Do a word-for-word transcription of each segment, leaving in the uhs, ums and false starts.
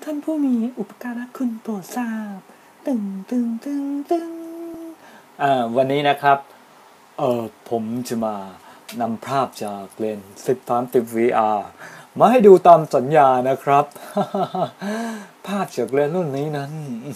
ท่านผู้มีอุปการะคุณโปรดทราบตึงตึงตึงตึงอ่าวันนี้นะครับเออผมจะมานำภาพจากเลนส์สิบสามสิบ วี อาร์ มาให้ดูตามสัญญานะครับ ภาพจากเลนส์รุ่นนี้นั้น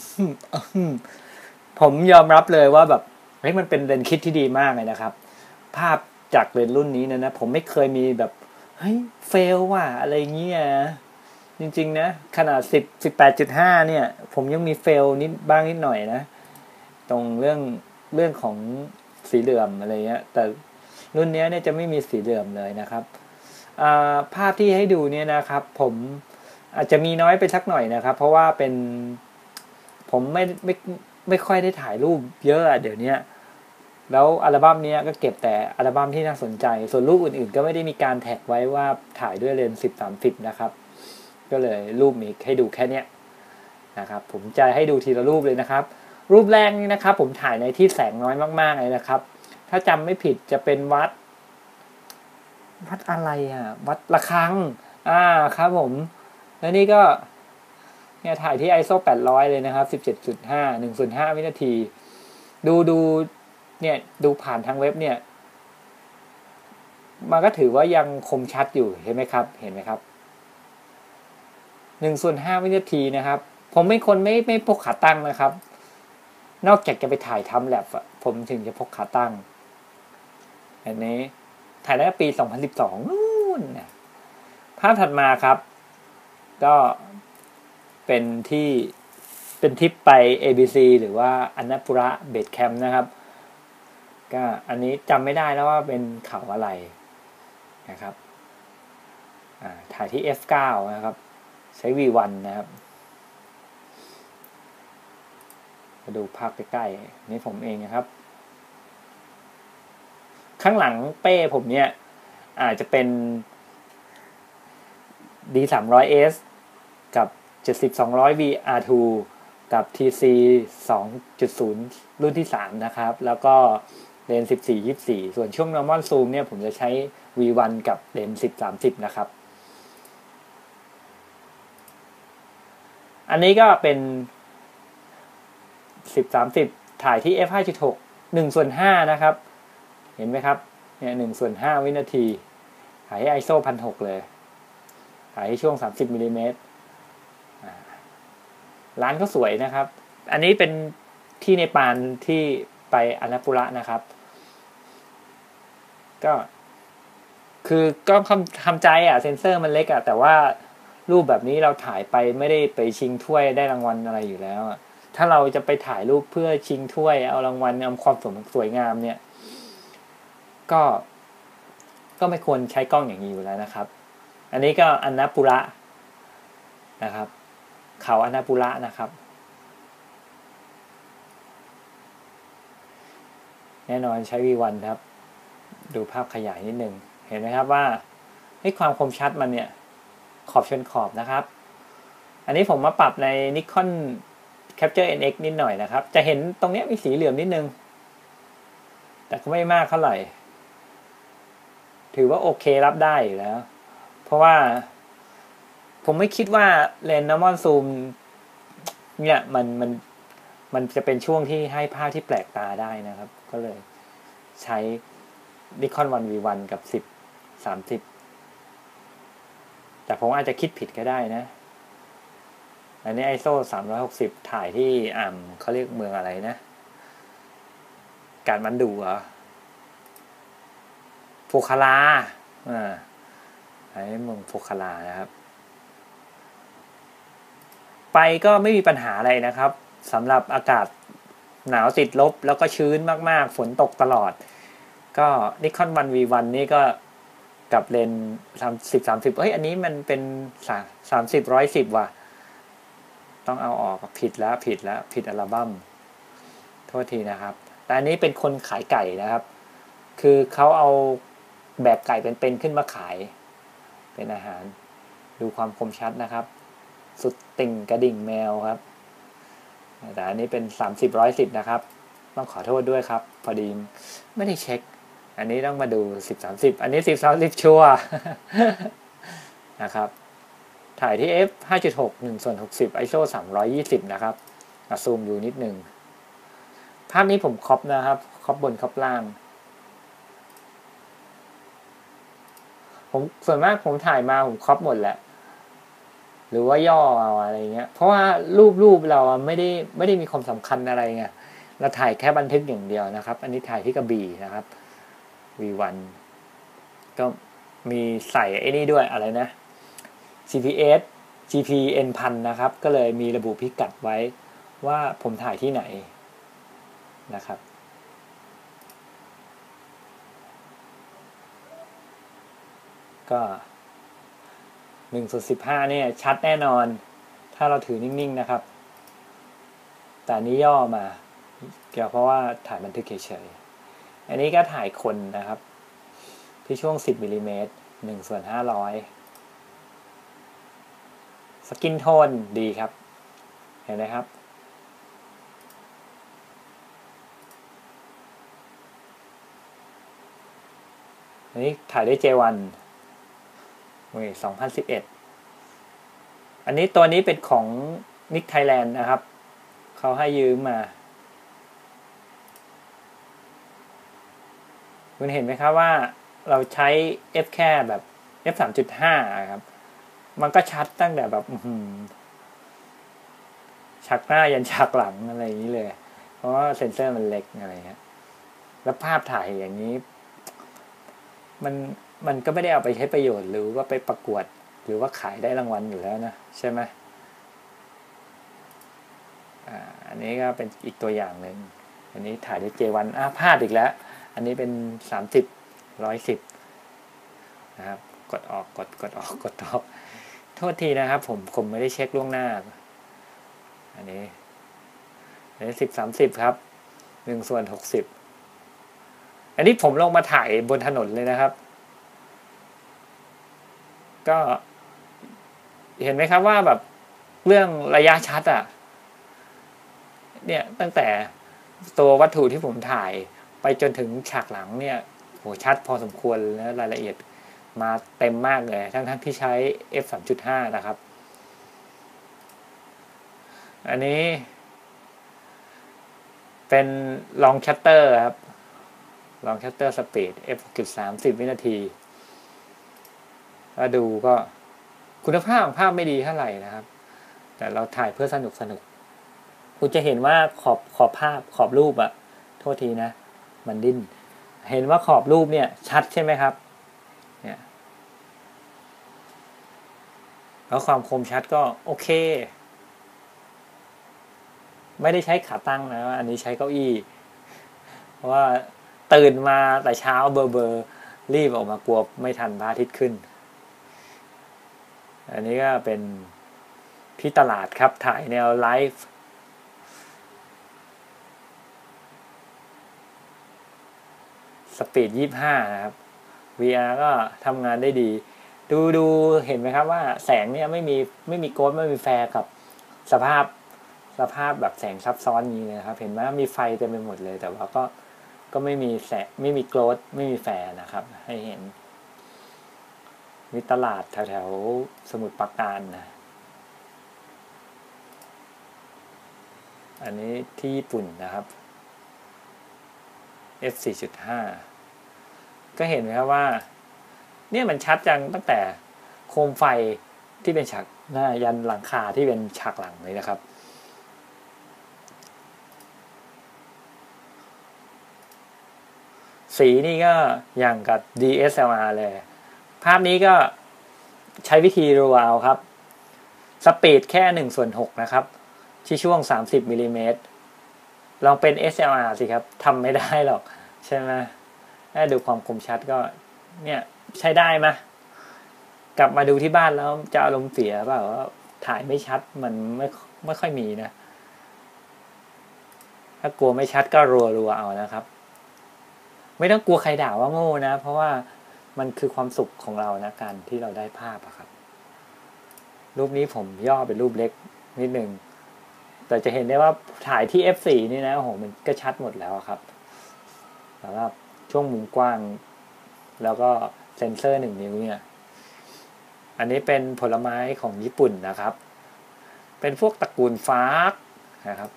ผมยอมรับเลยว่าแบบเฮ้ยมันเป็นเลนส์คิดที่ดีมากเลยนะครับภาพจากเลนส์รุ่นนี้นะนะผมไม่เคยมีแบบเฮ้ยเฟลว่ะอะไรเงี้ยจริงๆนะขนาดสิบ สิบแปดจุดห้า เนี่ยผมยังมีเฟลนิดบ้างนิดหน่อยนะตรงเรื่องเรื่องของสีเหลื่อมอะไรเงี้ยแต่รุ่นนี้เนี่ยจะไม่มีสีเหลื่อมเลยนะครับภาพที่ให้ดูเนี่ยนะครับผมอาจจะมีน้อยไปสักหน่อยนะครับเพราะว่าเป็นผมไม่ไม่ไม่ค่อยได้ถ่ายรูปเยอะเดี๋ยวนี้แล้วอัลบั้มนี้ก็เก็บแต่อัลบั้มที่น่าสนใจส่วนรูปอื่นๆก็ไม่ได้มีการแท็กไว้ว่าถ่ายด้วยเลนส์สิบ สามสิบนะครับก็เลยรูปมีให้ดูแค่นี้นะครับผมจะให้ดูทีละรูปเลยนะครับรูปแรกนี้นะครับผมถ่ายในที่แสงน้อยมากๆเลยนะครับถ้าจำไม่ผิดจะเป็นวัดวัดอะไรอ่ะวัดระฆังอ่าครับผมแล้วนี่ก็เนี่ยถ่ายที่ ไอ เอส โอ แปดร้อยเลยนะครับ สิบเจ็ดจุดห้า หนึ่งส่วนห้า วินาทีดูดูเนี่ยดูผ่านทางเว็บเนี่ยมันก็ถือว่ายังคมชัดอยู่เห็นไหมครับเห็นไหมครับหนึ่งส่วนห้าวินาทีนะครับผมเป็นคนไม่ไม่พกขาตั้งนะครับนอกจากจะไปถ่ายทำแลบผมถึงจะพกขาตั้งอันนี้ถ่ายได้ปีสองพันสิบสองนู่นนะภาพถัดมาครับก็เป็นที่เป็นทริปไป เอ บี ซี หรือว่าอันนาปุระเบสแคมป์นะครับก็อันนี้จำไม่ได้แล้วว่าเป็นเขาอะไรนะครับถ่ายที่ เอฟ เก้า นะครับใช้ วี วัน นะครับมาดูภาพใกล้ๆนี่ผมเองนะครับข้างหลังเป้ผมเนี่ยอาจจะเป็น ดี สามร้อยเอส กับ เจ็ดสิบ สองร้อย วี อาร์ ทู กับ ที ซี สองจุดศูนย์ รุ่นที่สามนะครับแล้วก็เลนส์สิบสี่ ยี่สิบสี่ส่วนช่วง normal zoom เนี่ยผมจะใช้ วี วัน กับเลนส์สิบ สามสิบนะครับอันนี้ก็เป็นสิบ สามสิบถ่ายที่ เอฟ ห้าจุดหก หนึ่งส่วนห้านะครับเห็นไหมครับเนี่ยหนึ่งส่วนห้าวินาทีถ่ายให้ ไอ เอส โอ หนึ่งพันหกร้อย เลยถ่ายให้ช่วงสามสิบมิลลิเมตรร้านก็สวยนะครับอันนี้เป็นที่เนปาลที่ไปอันนาปุระนะครับก็คือก็ทำใจอ่ะเซนเซอร์มันเล็กอ่ะแต่ว่ารูปแบบนี้เราถ่ายไปไม่ได้ไปชิงถ้วยได้รางวัลอะไรอยู่แล้วถ้าเราจะไปถ่ายรูปเพื่อชิงถ้วยเอารางวัลเอาความสวยงามเนี่ยก็ก็ไม่ควรใช้กล้องอย่างนี้อยู่แล้วนะครับอันนี้ก็อันนาปุระนะครับเขาอันนาปุระนะครับแน่นอนใช้ วี วัน ครับดูภาพขยายนิดนึงเห็นไหมครับว่าให้ความคมชัดมันเนี่ยขอบชนขอบนะครับอันนี้ผมมาปรับใน Nikon Capture เอ็น เอ็กซ์ นิดหน่อยนะครับจะเห็นตรงนี้มีสีเหลื่อมนิดนึงแต่ก็ไม่มากเท่าไหร่ถือว่าโอเครับได้อยู่แล้วเพราะว่าผมไม่คิดว่าเลนส์ normal zoom เนี่ยมันมันมันจะเป็นช่วงที่ให้ภาพที่แปลกตาได้นะครับก็เลยใช้ Nikon วัน วี วัน กับสิบ สามสิบแต่ผมอาจจะคิดผิดก็ได้นะอันนี้ ไอ เอส โอ สามร้อยหกสิบถ่ายที่อ่าเขาเรียกเมืองอะไรนะการมันดูเหรอโพคาราอ่าไอ้เมืองโพคารานะครับไปก็ไม่มีปัญหาอะไรนะครับสำหรับอากาศหนาวติดลบแล้วก็ชื้นมากๆฝนตกตลอดก็ Nikon วัน วี วัน นี่ก็กับเลนส์สิบ สามสิบเฮ้ยอันนี้มันเป็นสามสิบ หนึ่งร้อยสิบว่ะต้องเอาออกผิดแล้วผิดแล้วผิดอัลบั้มโทษทีนะครับแต่อันนี้เป็นคนขายไก่นะครับคือเขาเอาแบกไก่เป็นๆขึ้นมาขายเป็นอาหารดูความคมชัดนะครับสุดติ่งกระดิ่งแมวครับแต่อันนี้เป็นสามสิบ หนึ่งร้อยสิบนะครับต้องขอโทษด้วยครับพอดีไม่ได้เช็คอันนี้ต้องมาดูสิบ สามสิบอันนี้สิบ สามสิบชัวร์นะครับถ่ายที่ f ห้าจุดหก หนึ่งส่วนหกสิบ ไอโอ สามร้อยยี่สิบนะครับซูมดูนิดนึงภาพนี้ผมครอปนะครับครอปบนครอปล่างผมส่วนมากผมถ่ายมาผมครอปหมดแหละหรือว่าย่อเอาอะไรเงี้ยเพราะว่ารูปรูปเราไม่ได้ไม่ได้มีความสำคัญอะไรไงเราถ่ายแค่บันทึกอย่างเดียวนะครับอันนี้ถ่ายที่กระบี่นะครับ วี วัน ก็มีใส่ไอ้นี่ด้วยอะไรนะ ซี พี เอส จี พี เอ็น พันนะครับก็เลยมีระบุพิกัดไว้ว่าผมถ่ายที่ไหนนะครับก็หนึ่งส่วนสิบห้าเนี่ยชัดแน่นอนถ้าเราถือนิ่งๆนะครับแต่นี้ย่อมาเกี่ยวเพราะว่าถ่ายบันทึกเฉยๆอันนี้ก็ถ่ายคนนะครับที่ช่วงสิบมิลลิเมตรหนึ่งส่วนห้าร้อยสกินโทนดีครับเห็นไหมครับอันนี้ถ่ายด้วย เจ วัน สองพันสิบเอ็ดอันนี้ตัวนี้เป็นของ นิก ไทยแลนด์ นะครับเขาให้ยืมมาคุณเห็นไหมครับว่าเราใช้ F แค่แบบ เอฟ สามจุดห้า ครับมันก็ชัดตั้งแต่แบบฉากหน้ายันฉากหลังอะไรอย่างนี้เลยเพราะว่าเซ็นเซอร์มันเล็กอะไรเงี้ยแล้วภาพถ่ายอย่างนี้มันมันก็ไม่ได้เอาไปใช้ประโยชน์หรือว่าไปประกวดหรือว่าขายได้รางวัลอยู่แล้วนะใช่ไหมอ่าอันนี้ก็เป็นอีกตัวอย่างหนึ่งอันนี้ถ่ายด้วย เจ วัน อ่ะพลาดอีกแล้วอันนี้เป็นสามสิบ หนึ่งร้อยสิบนะครับกดออกกดกดออกกดออกโทษทีนะครับผมผมไม่ได้เช็คล่วงหน้าอันนี้อันนี้สิบ สามสิบครับหนึ่งส่วนหกสิบอันนี้ผมลงมาถ่ายบนถนนเลยนะครับก็เห็นไหมครับว่าแบบเรื่องระยะชัดอ่ะเนี่ยตั้งแต่ตัววัตถุที่ผมถ่ายไปจนถึงฉากหลังเนี่ยโหชัดพอสมควรแล้วรายละเอียดมาเต็มมากเลยทั้งทั้งที่ใช้ เอฟ สามจุดห้า นะครับอันนี้เป็นลองชัตเตอร์ครับลองชัตเตอร์สปีด เอฟ หกจุดสาม สิบวินาทีถ้าดูก็คุณภาพของภาพไม่ดีเท่าไหร่นะครับแต่เราถ่ายเพื่อสนุกสนุกคุณจะเห็นว่าขอบขอบภาพขอบรูปอะโทษทีนะมันดิ้นเห็นว่าขอบรูปเนี่ยชัดใช่ไหมครับเนี่ยแล้วความคมชัดก็โอเคไม่ได้ใช้ขาตั้งนะอันนี้ใช้เก้าอี้เพราะว่าตื่นมาแต่เช้าเบอร์เบอร์รีบออกมากลัวไม่ทันพระอาทิตย์ขึ้นอันนี้ก็เป็นที่ตลาดครับถ่ายแนวไลฟ์สปีดยี่สิบห้านะครับ วี อาร์ ก็ทำงานได้ดีดูดูเห็นไหมครับว่าแสงเนี่ยไม่มีไม่มีโกลด์ไม่มีแฟร์กับสภาพสภาพแบบแสงซับซ้อนนี้นะครับเห็นไหมมีไฟเต็มไปหมดเลยแต่ว่าก็ก็ไม่มีแสงไม่มีโกลด์ไม่มีแฟร์นะครับให้เห็นมีตลาดแถวแถวสมุทรปราการนะอันนี้ที่ญี่ปุ่นนะครับ เอฟ สี่จุดห้า ก็เห็นไหมครับว่าเนี่ยมันชัดจังตั้งแต่โคมไฟที่เป็นฉากหน้ายันหลังคาที่เป็นฉากหลังเลยนะครับสีนี่ก็อย่างกับ ดี เอส แอล อาร์ เลยภาพนี้ก็ใช้วิธีรัวเอาครับสปีดแค่หนึ่งส่วนหกนะครับที่ช่วงสามสิบมิลลิเมตรลองเป็น เอส แอล อาร์ สิครับทำไม่ได้หรอกใช่ไหมถ้าดูความคมชัดก็เนี่ยใช้ได้ไหมกลับมาดูที่บ้านแล้วจะอารมณ์เสียเปล่าว่าถ่ายไม่ชัดมันไม่ไม่ค่อยมีนะถ้ากลัวไม่ชัดก็รัวรัวเอานะครับไม่ต้องกลัวใครด่าว่าโง่นะเพราะว่ามันคือความสุขของเรานะการที่เราได้ภาพอะครับรูปนี้ผมย่อเป็นรูปเล็กนิดนึงแต่จะเห็นได้ว่าถ่ายที่ เอฟ โฟร์ นี่นะโอ้โหมันก็ชัดหมดแล้วครับสำหรับช่วงมุมกว้างแล้วก็เซ็นเซอร์หนึ่งนิ้วเนี่ยอันนี้เป็นผลไม้ของญี่ปุ่นนะครับเป็นพวกตระกูลฟากนะครับ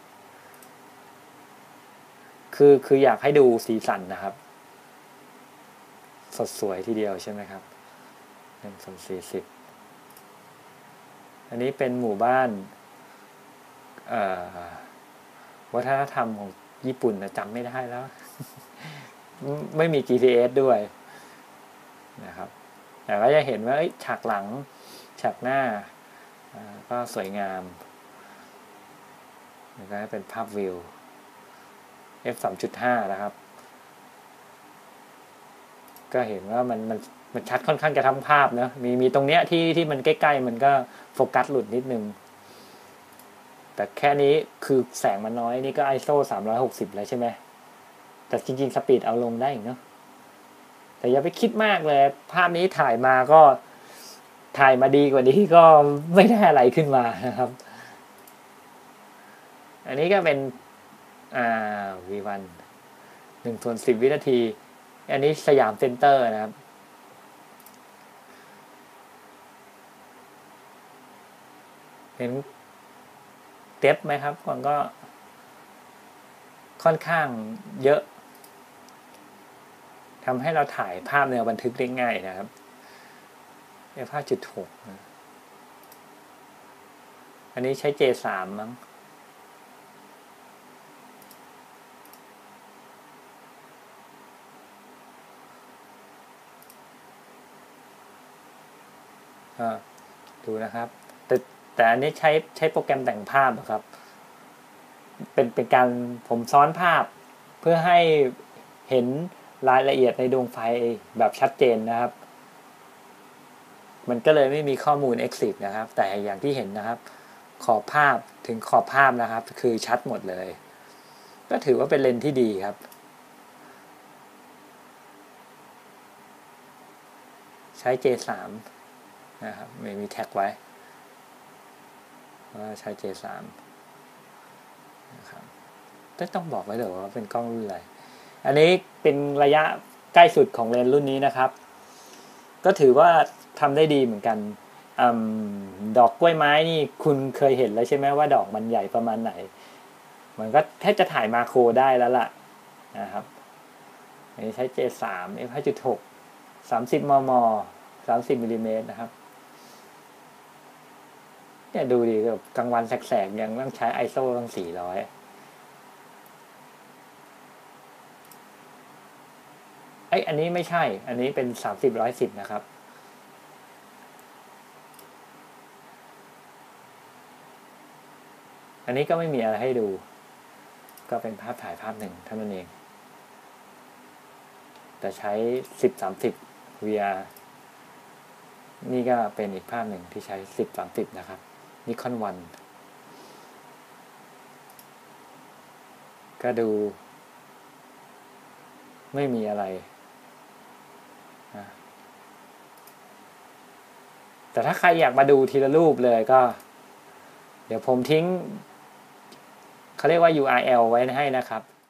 คือคืออยากให้ดูสีสันนะครับสดสวยทีเดียวใช่ไหมครับหนึ่งส่วนสี่สิบอันนี้เป็นหมู่บ้านวัฒนธรรมของญี่ปุ่นนะจำไม่ได้แล้วไม่มี จี พี เอส ด้วยนะครับแต่ก็จะเห็นว่าฉากหลังฉากหน้าก็สวยงามแล้วก็เป็นภาพวิว เอฟ สามจุดห้า นะครับก็เห็นว่ามันมันมันชัดค่อนข้างจะทั้งภาพนะมีมีตรงเนี้ยที่ที่มันใกล้ๆมันก็โฟกัสหลุดนิดนึงแต่แค่นี้คือแสงมันน้อยนี่ก็ ไอ เอส โอ สามร้อยหกสิบแล้วใช่ไหมแต่จริงๆสปีดเอาลงได้อีกเนาะแต่อย่าไปคิดมากเลยภาพนี้ถ่ายมาก็ถ่ายมาดีกว่านี้ก็ไม่ได้อะไรขึ้นมานะครับอันนี้ก็เป็นอ่า วี วัน หนึ่งส่วนสิบวินาทีอันนี้สยามเซ็นเตอร์นะครับเห็นเต็บไหมครับมันก็ค่อนข้างเยอะทำให้เราถ่ายภาพแนวบันทึกได้ง่ายนะครับ เอฟ ห้าจุดหก อันนี้ใช้ เจ สาม มั้งดูนะครับแต่แต่อันนี้ใช้ใช้โปรแกรมแต่งภาพครับเป็นเป็นการผมซ้อนภาพเพื่อให้เห็นรายละเอียดในดวงไฟแบบชัดเจนนะครับมันก็เลยไม่มีข้อมูล Exif นะครับแต่อย่างที่เห็นนะครับขอบภาพถึงขอบภาพนะครับคือชัดหมดเลยก็ถือว่าเป็นเลนส์ที่ดีครับใช้ เจ สาม นะครับไม่มีแท็กไว้ว่าใช้ เจ สาม นะครับต้องบอกไว้เลยว่าเป็นกล้องรุ่นอะไรอันนี้เป็นระยะใกล้สุดของเลนส์รุ่นนี้นะครับก็ถือว่าทำได้ดีเหมือนกันอดอกกล้วยไม้นี่คุณเคยเห็นแล้วใช่ไหมว่าดอกมันใหญ่ประมาณไหนมันก็แทบจะถ่ายมาโครได้แล้วล่ะนะครับอันนี้ใช้ เจ สาม เอฟ ห้าจุดหก สามสิบ มม สามสิบมิลลิเมตรนะครับเนี่ยดูดิแบบกลางวันแสกๆยังต้องใช้ ไอ เอส โอ ตั้งสี่ร้อยไอ้อันนี้ไม่ใช่อันนี้เป็นสามสิบ ร้อยสิบนะครับอันนี้ก็ไม่มีอะไรให้ดูก็เป็นภาพถ่ายภาพหนึ่งเท่านั้นเองแต่ใช้ สิบ สามสิบ วี อาร์ นี่ก็เป็นอีกภาพหนึ่งที่ใช้ สิบ สามสิบ นะครับ Nikon วันก็ดูไม่มีอะไรแต่ถ้าใครอยากมาดูทีละรูปเลยก็เดี๋ยวผมทิ้งเขาเรียกว่า ยู อาร์ แอล ไว้ให้นะครับ